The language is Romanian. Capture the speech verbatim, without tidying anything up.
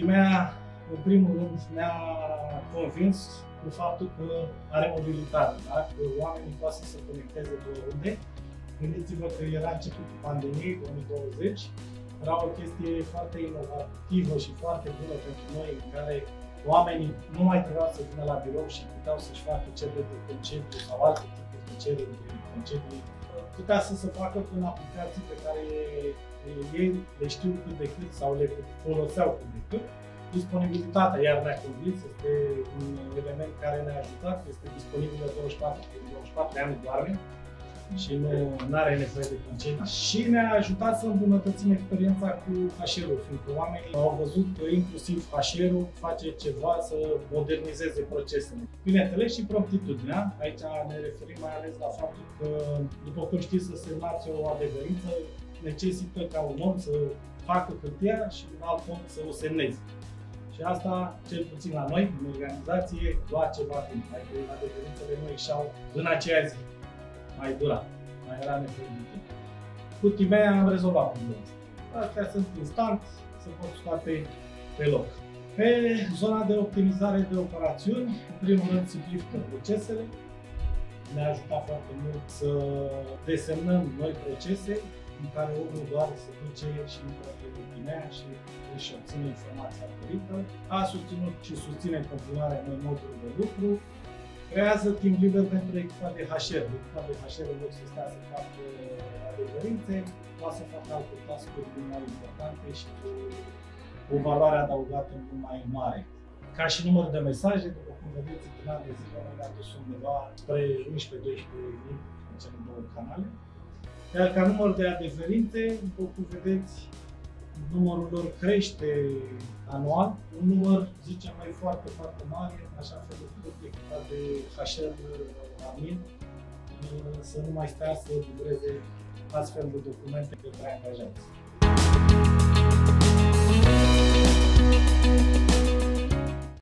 Timea, în primul rând, ne-a convins cu faptul că are mobilitate, da? Că oamenii poate să se conecteze de oriunde. Gândiți-vă că era începutul pandemiei, două mii douăzeci, era o chestie foarte inovativă și foarte bună pentru noi, în care oamenii nu mai trebuiau să vină la birou și puteau să-și facă cereri de concediu sau alte tipuri de cereri de concediu. Putea să se facă prin aplicații pe care ei le știu cât de cât sau le foloseau cât de cât. Disponibilitatea, iar ne-a convins, este un element care ne-a ajutat, este disponibilă douăzeci și patru din douăzeci și patru de ani doarme și nu are nevoie de concediu. Și ne-a ajutat să îmbunătățim experiența cu H R-ul, fiindcă oamenii au văzut că inclusiv H R-ul face ceva să modernizeze procesele. Bineînțeles și promptitudinea, aici ne referim mai ales la faptul că, după cum știți, să semnați o adeverință necesită ca un om să facă hârtia și un alt om să o semneze. Și asta, cel puțin la noi, în organizație, lua ceva timp. Adică adeverințele nu ieșeau în aceea zi. Mai dura, mai era nevoie de timp. Cu Timea am rezolvat problema asta. Astea sunt instant, se pot scoate pe loc. Pe zona de optimizare de operațiuni, în primul rând simplifică procesele. Ne-a ajutat foarte mult să desemnăm noi procese în care omul doar se duce și intră pe Timea și își obține informația dorită. A susținut și susține în continuare noi modul de lucru. Creează timp liber pentru echipa de H R. Echipa de H R, în loc să stea să facă adeverințe, poate să facă alte task-uri mult mai importante și cu o valoare adăugată mult mai mare. Ca și număr de mesaje, după cum vedeți, în an de zile noi ne-am dus undeva spre unsprezece doisprezece mii în cele două canale. Iar ca număr de adeverințe, după cum vedeți, numărul lor crește anual, un număr, zicem noi, foarte, foarte mare, așa fel încât echipa de H R admin să nu mai stea să livreze astfel de documente către angajați.